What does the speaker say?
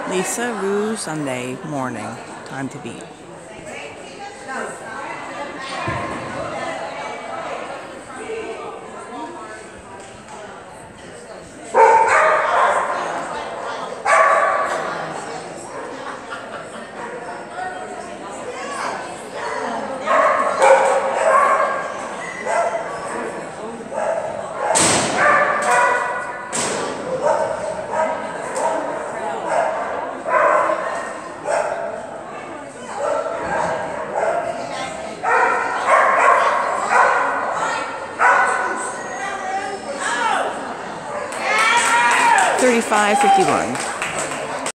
Lisa Rouxx Sunday morning. Time to beat. $35.51.